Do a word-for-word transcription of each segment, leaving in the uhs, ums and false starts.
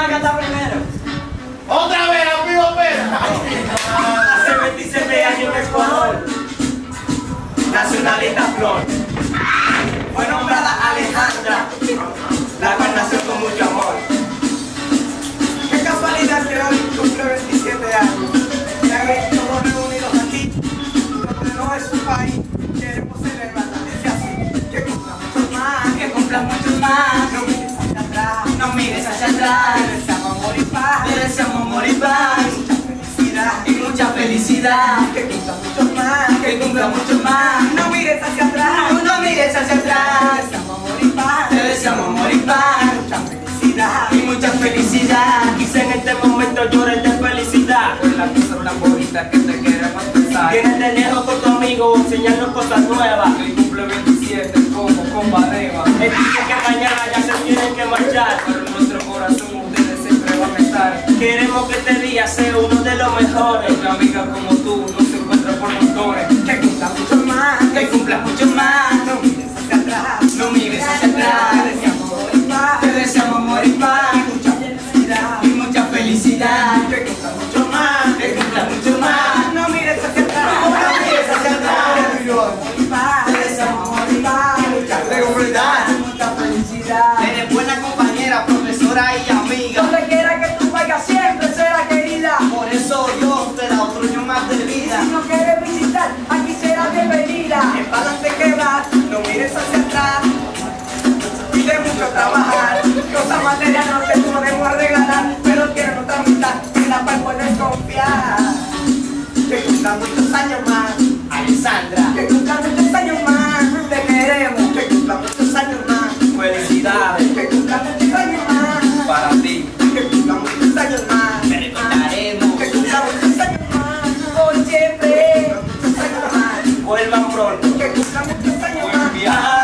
a cantar primero? ¡Otra vez, amigo Pera! Hace veintisiete años en Ecuador nació una linda flor. Fue nombrada Alejandra, la cual nació con mucho amor. Qué casualidad que hoy cumple veintisiete años. Ya ven todos reunidos aquí, donde no es su país. Queremos celebrarla, dice así. Que cumpla mucho más, que cumpla mucho más. No mires hacia atrás, no mires hacia atrás. Le deseamos amor y paz, le deseamos amor y paz. Y mucha felicidad, que cumpla mucho más, que cumpla mucho más. No mires hacia atrás, no, no mires hacia atrás. Te deseamos amor y paz, te deseamos amor y paz. Mucha felicidad y mucha felicidad. Quise en este momento llorar de felicidad. Por la cosa tan bonita que te queremos pensar. Vienes de lejos con tu amigo, enseñarnos cosas nuevas. Hoy cumple veintisiete como compa Deva. Él dice que mañana ya se tienen que marchar, pero en nuestro corazón ustedes siempre van a estar. Queremos que este día sea uno de los mejores. Una amiga como tú no se encuentra por montones. Que cumpla mucho más, que cumpla mucho más. No mires hacia atrás, no mires hacia atrás. Te deseamos amor y paz, te deseamos amor y paz. Y mucha felicidad, y mucha felicidad. Que cumpla mucho más, que cumpla mucho más. No mires hacia atrás, no mires hacia atrás. Te deseamos amor y paz, te deseamos amor y paz. Y mucha felicidad, y mucha felicidad. Eres buena compañera, profesora y amiga. Donde quiera que tú vayas siempre será querida. Por eso Dios te da otro año más de vida. Si no quieres visitar, aquí será bienvenida. Es para adelante que vas, no mires hacia atrás. Pide mucho trabajar, cosas materiales no te podemos regalar, pero quiero otra amistad, en la cual puedes confiar. Que cumpla muchos años más, Alessandra. Que cumpla muchos años más, te queremos. Que cumpla muchos años más, felicidades. Que cumpla muchos años más, Para ti, que cumpla muchos años más, Te recordaremos. que cumpla muchos años más, por siempre. Muchos años más, Vuelvan pronto. que cumpla muchos años buen más. viaje.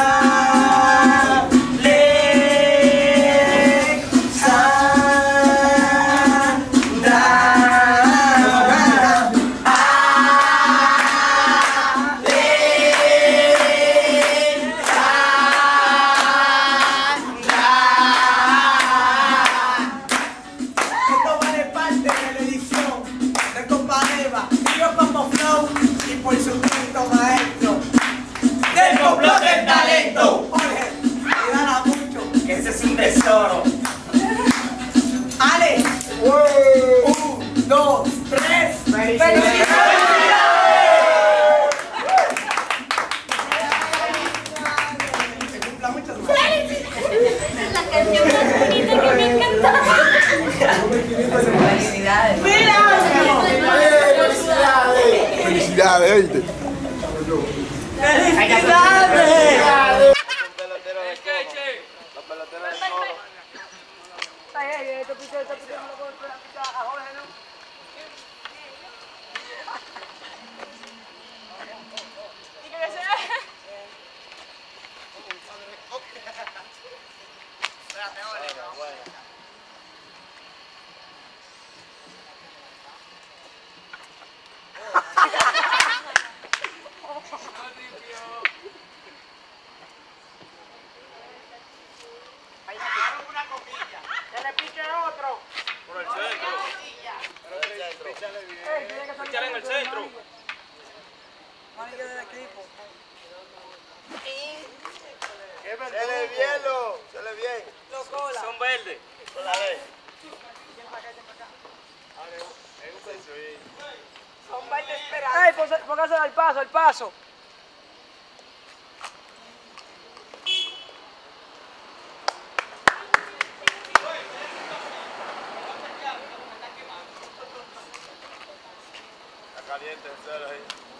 Esto va de parte de la edición de Compa Deva, yo como Flow y por supuesto maestro del complot del talento. Jorge, cuidala mucho, que ese es un tesoro. Ale, un, dos, tres, felicidades. Que cumpla muchos más. Esa es la canción más bonita que me encanta. Felicidades. Felicidades, oíste. ¡Felicidades! Por el centro. Échale en el centro. Se le bien, lo, se le bien. Son verdes. ¡Ey, póngase al paso, al paso! Está caliente el celo ahí.